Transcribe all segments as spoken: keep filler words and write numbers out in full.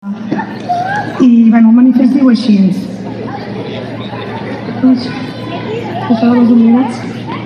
I bueno, el manifest diu així. Això de les humilitats.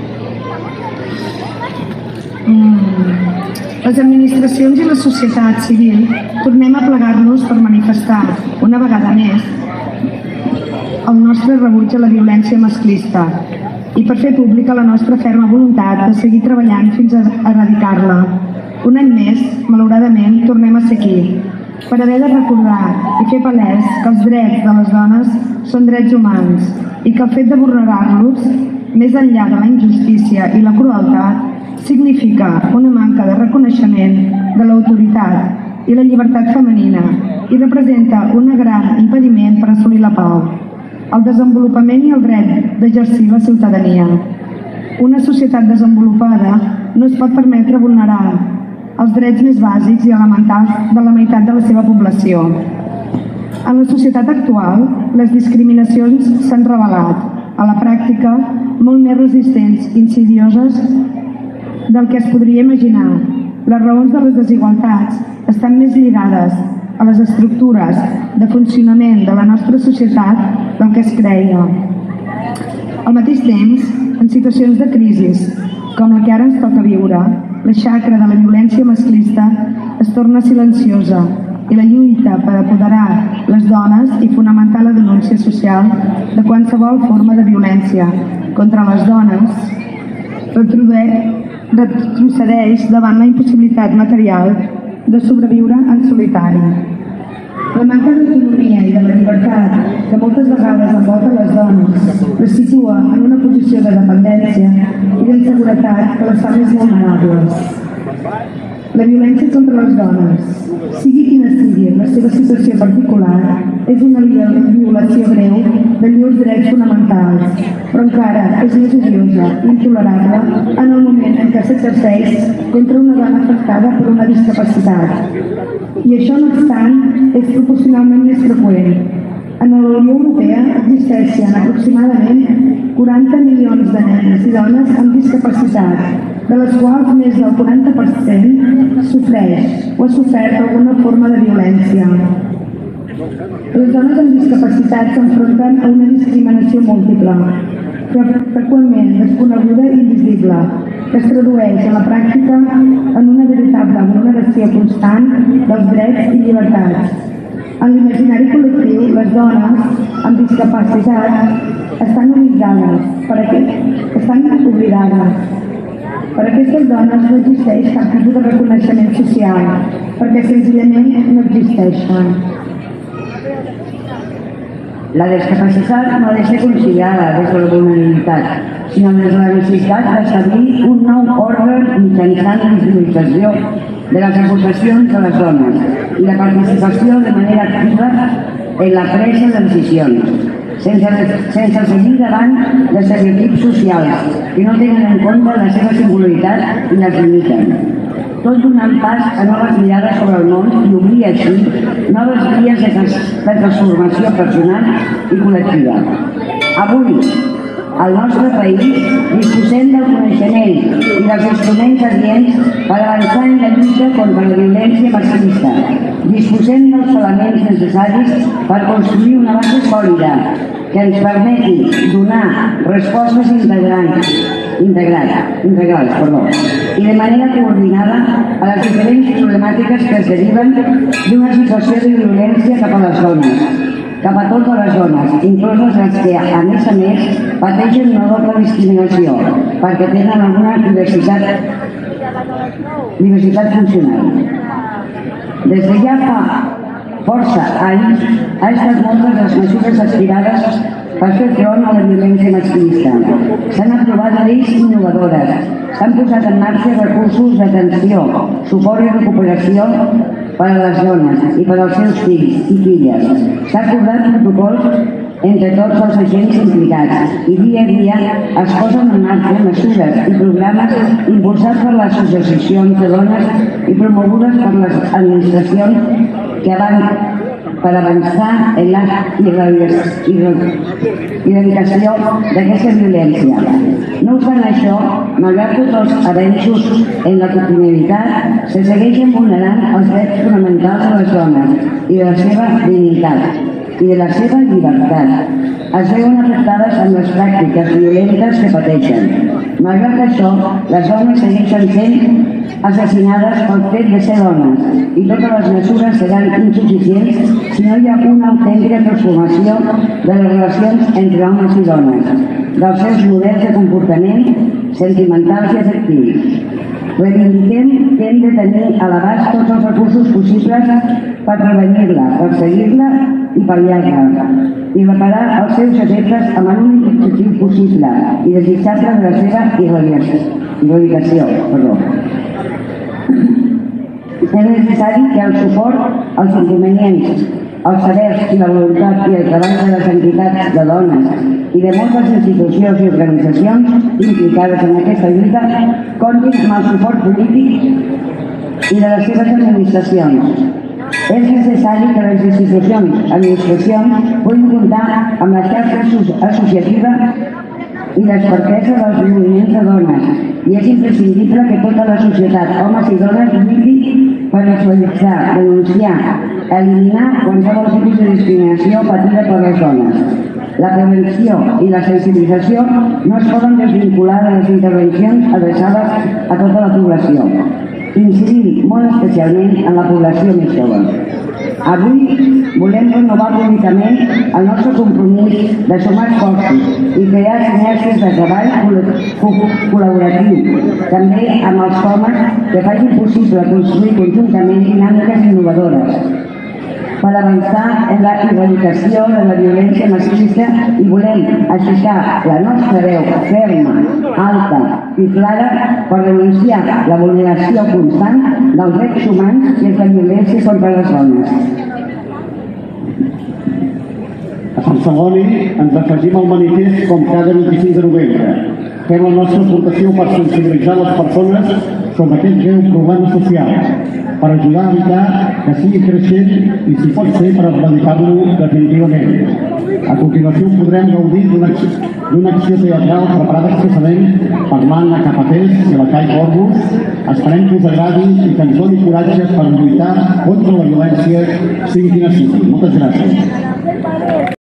Les administracions i la societat civil tornem a plegar-nos per manifestar, una vegada més, el nostre rebuig a la violència masclista i per fer pública la nostra ferma voluntat de seguir treballant fins a erradicar-la. Un any més, malauradament, tornem a ser aquí, per haver de recordar i fer palès que els drets de les dones són drets humans i que el fet de vulnerar-los, més enllà de la injustícia i la crueltat, significa una manca de reconeixement de l'autoritat i la llibertat femenina i representa un gran impediment per assolir la pau, el desenvolupament i el dret d'exercir la ciutadania. Una societat desenvolupada no es pot permetre vulnerar els drets més bàsics i elementals de la meitat de la seva població. En la societat actual, les discriminacions s'han revelat, a la pràctica, molt més resistents i insidioses del que es podria imaginar. Les raons de les desigualtats estan més lligades a les estructures de funcionament de la nostra societat del que es creia. Al mateix temps, en situacions de crisi, com la que ara ens toca viure, la xacra de la violència masclista es torna silenciosa i la lluita per apoderar les dones i fonamentar la denúncia social de qualsevol forma de violència contra les dones retrocedeix davant la impossibilitat material de sobreviure en solitari. La manca d'autonomia i de la llibertat que moltes vegades envolta les dones les situa en una posició de dependència i d'inseguretat que les fa més vulnerables. La violència contra les dones, sigui quina sigui la seva situació particular, és una violació greu de llurs drets fonamentals, però encara és més odiosa i intolerable en el moment en què s'exerceix contra una dona afectada per una discapacitat. I això, no obstant, és proporcionalment més freqüent. En la Unió Europea existeixen aproximadament quaranta milions de nenes i dones amb discapacitat, de les quals més del quaranta per cent sofreix o ha sofert alguna forma de violència. Les dones amb discapacitat s'enfronten a una discriminació múltiple, freqüentment desconeguda i invisible, que es tradueix en la pràctica en una veritable vulneració constant dels drets i llibertats. En l'imaginari col·lectiu, les dones amb discapacitat estan oblidades, per aquest, estan oblidades. Per a aquestes dones no existeix cap tipus de reconeixement social, perquè senzillament no existeixen. La discapacitat no ha de ser considerada des de la vulnerabilitat, sinó des de la necessitat d'establir un nou òrgan mitjançant la visibilització de les aportacions de les dones i la participació de manera activa en la presa de decisions, sense, sense seguir davant dels estereotips socials que no tenen en compte la seva singularitat i les limiten. Tot donant pas a noves mirades sobre el món i obrir així noves vies de transformació personal i col·lectiva. Avui, al nostre país, disposem del coneixement i dels instruments adients per avançar en la lluita contra la violència masclista. Disposem dels elements necessaris per construir una base sòlida que ens permeti donar respostes integrants, integrals, integrals perdó, i de manera coordinada a les diferents problemàtiques que es deriven d'una situació de violència cap a les dones, cap a totes les dones, incloses les que, a més a més, pateixen una doble discriminació, perquè tenen alguna diversitat, diversitat funcional. Des de ja fa força anys, ha estat moltes les mesures aspirades per fer front a la violència masclista. S'han aprovat lleis innovadores, s'han posat en marxa recursos d'atenció, suport i recuperació per a les dones i per als seus fills i filles. S'ha acordat protocols entre tots els agents implicats i dia a dia es posen en marxa mesures i programes impulsats per les associacions de dones i promogudes per les administracions que van per avançar en la erradicació d'aquesta violència. No obstant això, malgrat tots els avenços en la quotidianitat, se segueixen vulnerant els drets fonamentals de les dones i de la seva dignitat i de la seva llibertat. Es veuen afectades amb les pràctiques violentes que pateixen. Malgrat això, les dones segueixen sent assassinades pel fet de ser dones i totes les mesures seran insuficients si no hi ha una autèntica transformació de les relacions entre homes i dones, dels seus models de comportament sentimentals i afectius. Reivindiquem que hem de tenir a l'abast tots els recursos possibles per prevenir-la, perseguir-la i pal·liar-la i reparar els seus efectes amb l'únic objectiu possible i desitjable de la seva erradicació. Perdó. És necessari que el suport als inconvenients, els sabers i la voluntat i el treball de les entitats de dones i de moltes institucions i organitzacions implicades en aquesta lluita comptin amb el suport polític i de les seves administracions. És necessari que les institucions, administracions, puguin comptar amb la xarxa associativa i l'expertesa dels moviments de dones i és imprescindible que tota la societat, homes i dones, lluiti per visualitzar, denunciar, eliminar qualsevol tipus de discriminació patida per les dones. La prevenció i la sensibilització no es poden desvincular de les intervencions adreçades a tota la població, incidint molt especialment en la població més jove. Avui volem renovar públicament el nostre compromís de sumar esforços i crear sinergies de treball col·laboratiu, també amb els homes que facin possible construir conjuntament dinàmiques innovadores per avançar en la erradicació de la violència masclista i volem aixecar la nostra veu ferma, alta i clara per denunciar la vulneració constant dels drets humans i la violència contra les dones. A Sant Celoni ens afegim al manifest com cada vint-i-cinc de novembre. Fem la nostra aportació per sensibilitzar les persones sobre aquest greu problema social, per ajudar a evitar que sigui creixent i, si pot ser, per erradicar-lo definitivament. A continuació podrem gaudir d'una acció teatral preparada expressament per l'Anna Capatès i la Cai Corbus. Esperem que us agradi i que ens doni coratge per lluitar contra la violència, sigui quina sigui. Moltes gràcies.